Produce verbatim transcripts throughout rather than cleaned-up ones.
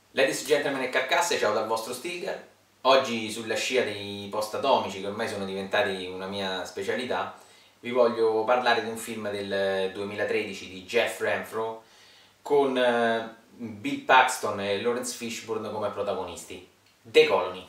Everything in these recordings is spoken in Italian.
Ladies and gentlemen e carcasse, ciao dal vostro Stilgar. Oggi, sulla scia dei post atomici che ormai sono diventati una mia specialità, vi voglio parlare di un film del duemilatredici di Jeff Renfro con Bill Paxton e Lawrence Fishburne come protagonisti, The Colony.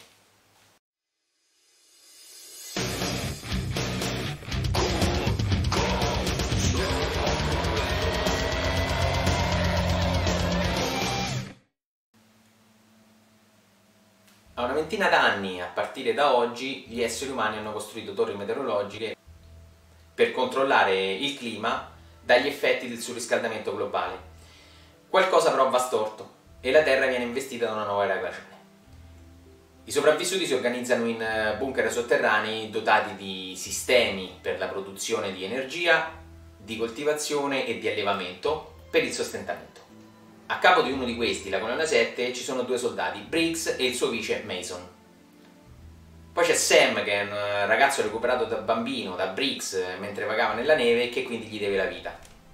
A una ventina d'anni, a partire da oggi, gli esseri umani hanno costruito torri meteorologiche per controllare il clima dagli effetti del surriscaldamento globale. Qualcosa però va storto e la Terra viene investita da una nuova era glaciale. I sopravvissuti si organizzano in bunker sotterranei dotati di sistemi per la produzione di energia, di coltivazione e di allevamento per il sostentamento. A capo di uno di questi, la colonna sette, ci sono due soldati, Briggs e il suo vice Mason. Poi c'è Sam, che è un ragazzo recuperato da bambino da Briggs mentre vagava nella neve e che quindi gli deve la vita.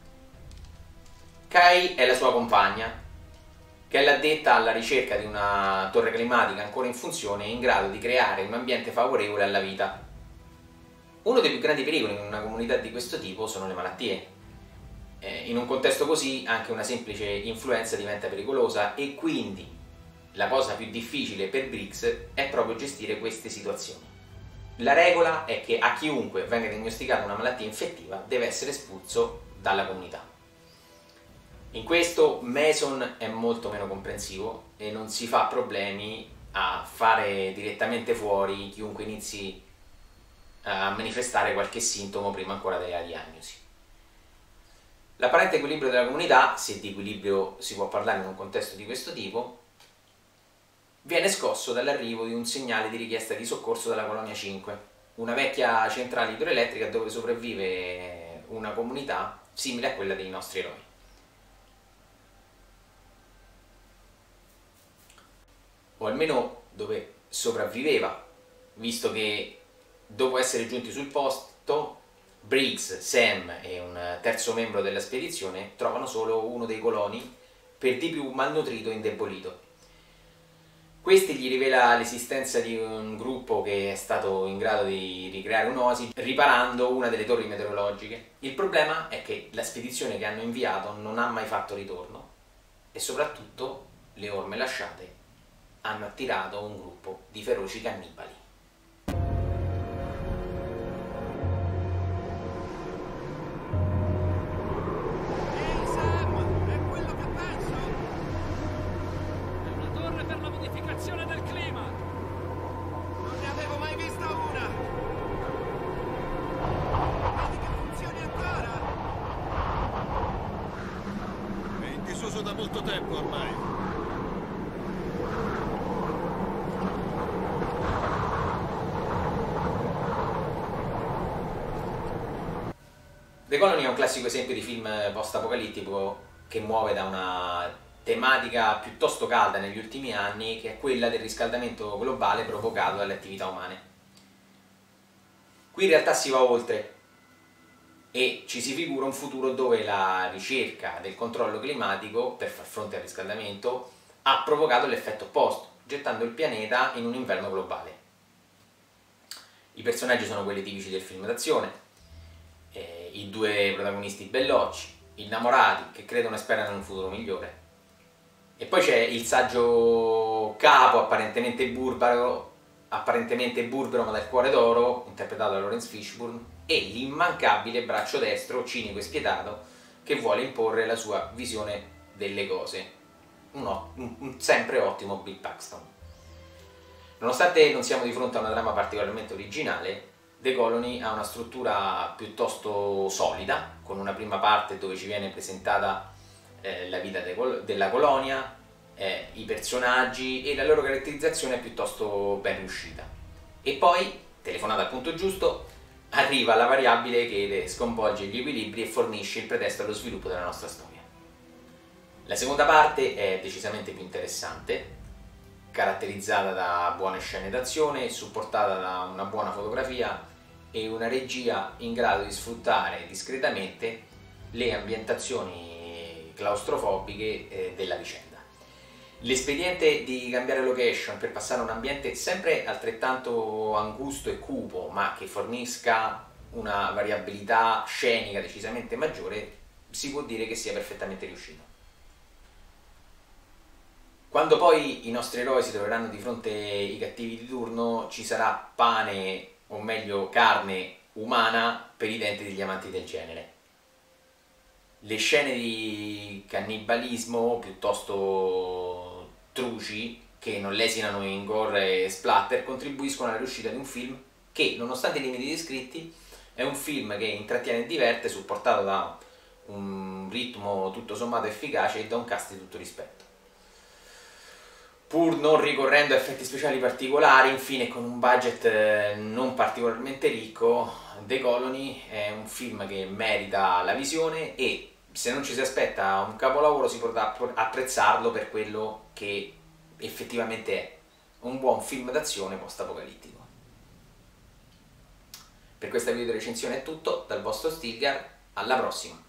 Kai è la sua compagna, che è l'addetta alla ricerca di una torre climatica ancora in funzione e in grado di creare un ambiente favorevole alla vita. Uno dei più grandi pericoli in una comunità di questo tipo sono le malattie. In un contesto così anche una semplice influenza diventa pericolosa e quindi la cosa più difficile per Briggs è proprio gestire queste situazioni. La regola è che a chiunque venga diagnosticata una malattia infettiva deve essere espulso dalla comunità. In questo Mason è molto meno comprensivo e non si fa problemi a fare direttamente fuori chiunque inizi a manifestare qualche sintomo prima ancora della diagnosi. L'apparente equilibrio della comunità, se di equilibrio si può parlare in un contesto di questo tipo, viene scosso dall'arrivo di un segnale di richiesta di soccorso dalla Colonia cinque, una vecchia centrale idroelettrica dove sopravvive una comunità simile a quella dei nostri eroi. O almeno dove sopravviveva, visto che dopo essere giunti sul posto Briggs, Sam e un terzo membro della spedizione trovano solo uno dei coloni, per di più malnutrito e indebolito. Questi gli rivela l'esistenza di un gruppo che è stato in grado di ricreare un'oasi riparando una delle torri meteorologiche. Il problema è che la spedizione che hanno inviato non ha mai fatto ritorno e soprattutto le orme lasciate hanno attirato un gruppo di feroci cannibali. Del clima. Non ne avevo mai vista una. Vedi che funzioni ancora? È in disuso da molto tempo ormai. The Colony è un classico esempio di film post-apocalittico che muove da una tematica piuttosto calda negli ultimi anni, che è quella del riscaldamento globale provocato dalle attività umane. Qui in realtà si va oltre e ci si figura un futuro dove la ricerca del controllo climatico per far fronte al riscaldamento ha provocato l'effetto opposto, gettando il pianeta in un inverno globale. I personaggi sono quelli tipici del film d'azione, eh, i due protagonisti bellocci, innamorati, che credono e sperano in un futuro migliore. E poi c'è il saggio capo, apparentemente burbero, apparentemente burbero ma dal cuore d'oro, interpretato da Lawrence Fishburne, e l'immancabile braccio destro, cinico e spietato, che vuole imporre la sua visione delle cose. Un, un, un sempre ottimo Bill Paxton. Nonostante non siamo di fronte a una trama particolarmente originale, The Colony ha una struttura piuttosto solida, con una prima parte dove ci viene presentata la vita della colonia, eh, i personaggi e la loro caratterizzazione è piuttosto ben riuscita. E poi, telefonata al punto giusto, arriva la variabile che sconvolge gli equilibri e fornisce il pretesto allo sviluppo della nostra storia. La seconda parte è decisamente più interessante, caratterizzata da buone scene d'azione, supportata da una buona fotografia e una regia in grado di sfruttare discretamente le ambientazioni claustrofobiche eh, della vicenda. L'espediente di cambiare location per passare a un ambiente sempre altrettanto angusto e cupo, ma che fornisca una variabilità scenica decisamente maggiore, si può dire che sia perfettamente riuscito. Quando poi i nostri eroi si troveranno di fronte ai cattivi di turno, ci sarà pane, o meglio carne umana, per i denti degli amanti del genere. Le scene di cannibalismo piuttosto truci, che non lesinano in gore e splatter, contribuiscono alla riuscita di un film che, nonostante i limiti descritti, è un film che intrattiene e diverte, supportato da un ritmo tutto sommato efficace e da un cast di tutto rispetto. Pur non ricorrendo a effetti speciali particolari, infine con un budget non particolarmente ricco, The Colony è un film che merita la visione e se non ci si aspetta un capolavoro si potrà apprezzarlo per quello che effettivamente è, un buon film d'azione post-apocalittico. Per questa video recensione è tutto, dal vostro Stilgar, alla prossima!